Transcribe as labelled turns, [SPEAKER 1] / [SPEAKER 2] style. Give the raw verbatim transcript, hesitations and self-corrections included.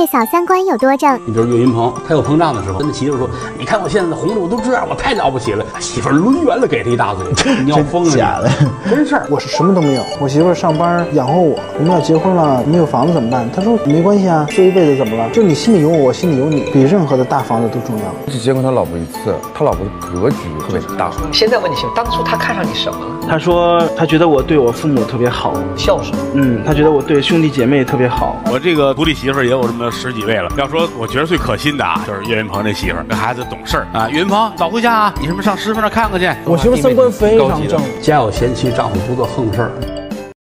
[SPEAKER 1] 小三观有多正？
[SPEAKER 2] 你比如岳云鹏，他有膨胀的时候，跟他媳妇说：“你看我现在的红度都这样，我太了不起了。”媳妇抡圆了给他一大嘴，你要疯了！
[SPEAKER 3] 假的，
[SPEAKER 2] 真事儿。
[SPEAKER 4] 我是什么都没有，我媳妇上班养活我。我们要结婚了，没有房子怎么办？他说没关系啊，这一辈子怎么了？就你心里有我，我心里有你，比任何的大房子都重要。
[SPEAKER 5] 只见过他老婆一次，他老婆的格局特别大。
[SPEAKER 6] 现在问你媳妇，当初他看上你什么了？
[SPEAKER 4] 他说他觉得我对我父母特别好，
[SPEAKER 6] 孝顺。
[SPEAKER 4] 嗯，他觉得我对兄弟姐妹特别好。
[SPEAKER 7] 我这个徒弟媳妇也有这么十几位了。要说我觉得最可心的啊，就是岳云鹏这媳妇，这孩子懂事儿啊。岳云鹏，早回家啊，你什么上师傅那看看去。
[SPEAKER 3] 我媳妇三观非常正，
[SPEAKER 2] 家有贤妻，丈夫不做横事儿。